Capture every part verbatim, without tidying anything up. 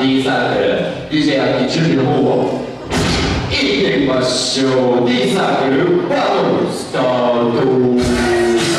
D サークル ディージェー アッキー準備の方をいってみましょう。 D サークルバトルスタート。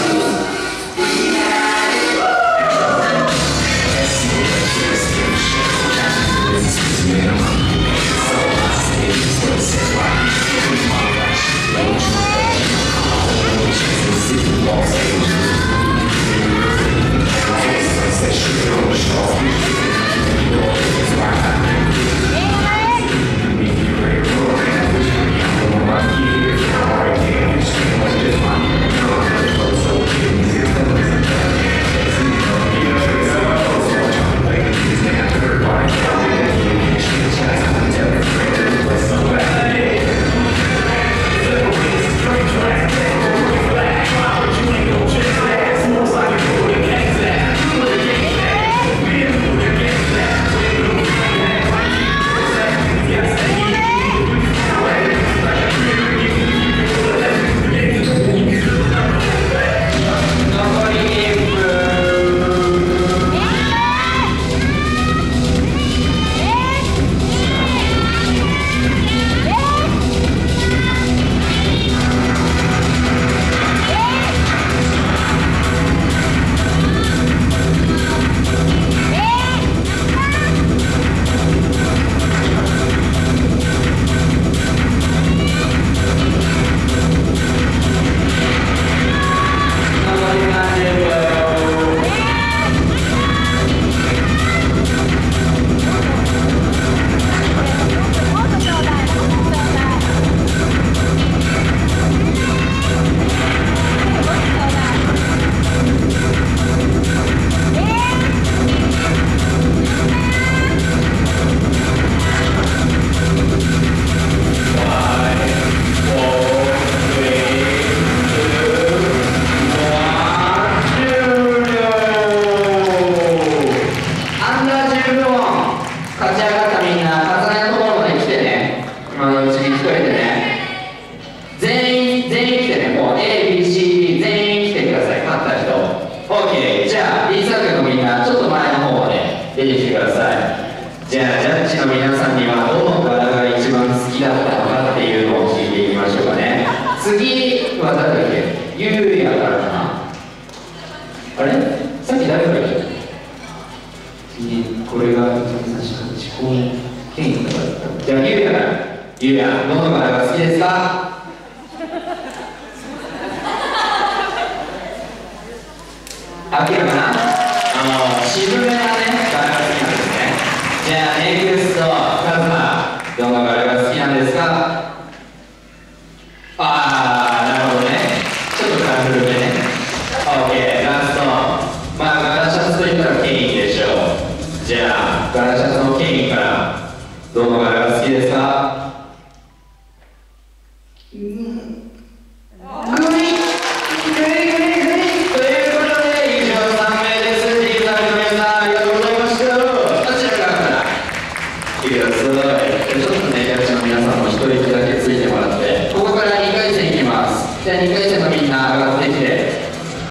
出てきてください。じゃあジャッジの皆さんにはどの柄が一番好きだったのかっていうのを聞いていきましょうかね。次は誰だっけ？ゆうやからかな。あれさっき誰から言ったっけ？次これが一番最初の自己権威とかだった。じゃあゆうやから。ゆうや、どの柄が好きですか？あきらかな？あの渋めなね、柄が好きなんですね。じゃあネクスト、カズマ、どの柄が好きなんですか？あー、なるほどね。ちょっとカラフルめね。OK、ラスト。まあ、柄シャツといったらケインでしょう。じゃあ、柄シャツのケインから、どの柄が好きですか？うん。グリーンちょっとね、役者の皆さんも一人だけついてもらって